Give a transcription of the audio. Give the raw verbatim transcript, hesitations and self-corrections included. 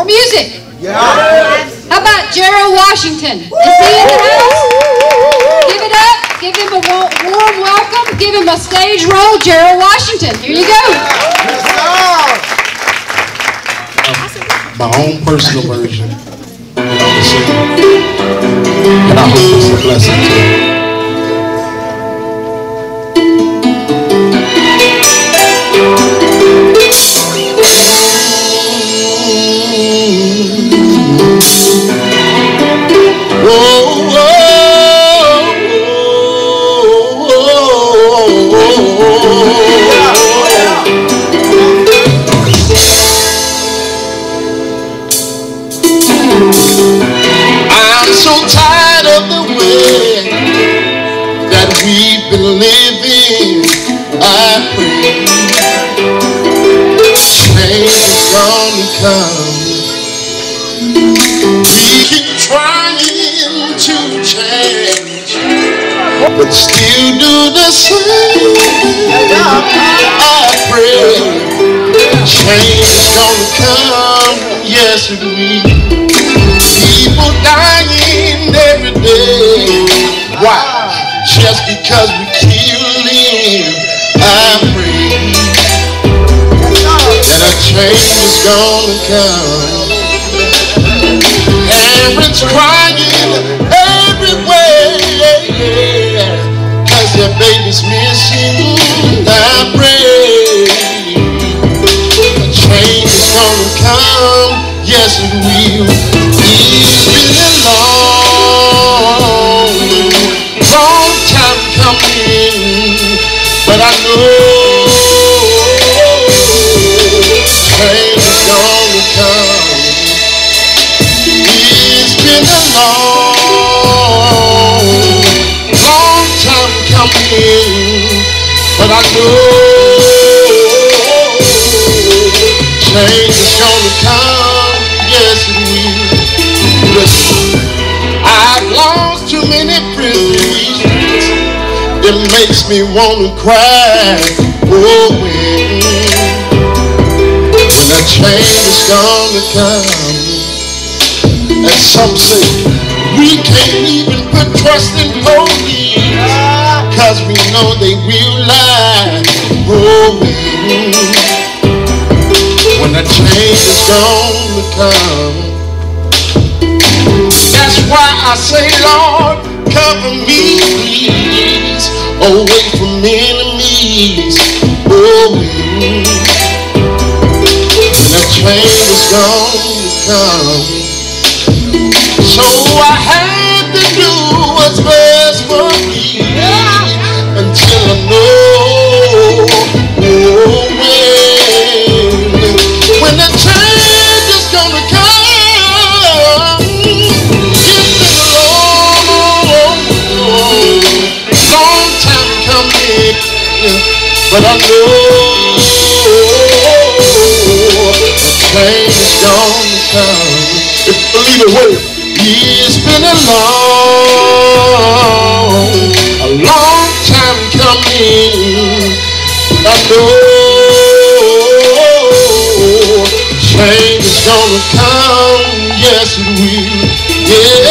more music. Yeah. How about Gerald Washington? Is he in the house? Give it up. Give him a warm welcome. Give him a stage roll. Gerald Washington. Here you go. Yes, sir. My own personal version. And I hope it's a blessing to you. I'm so tired of the way that we've been living. I pray change is gonna come. We keep trying to change, but still do the same. I pray change is gonna come. Yes, it will. People dying every day. Why? Just because we killing. I pray that a change is gonna come. Parents crying everywhere, cause their baby's missing. I pray a change is gonna come. Yes, it will. It's been a long, long time coming, but I know change is gonna come. It's been a long, long time coming, but I know change is gonna come. Yes, it will. Listen, I've lost too many friends. It makes me want to cry. Oh, when, when a change is gonna come. And some say we can't even put trust in police, cause we know they will lie. Oh, when, when a change is gonna come. That's why I say, Lord, cover me, please, away from enemies. Oh, when a change is gonna come. So I had to do what's best for me, until I know, oh, when, when the change is gonna come. It's been a long, long time coming, but I know the change is gonna come. If you believe it, wait. It's been a long, a long time coming. I know change is gonna come. Yes, it will. Yeah.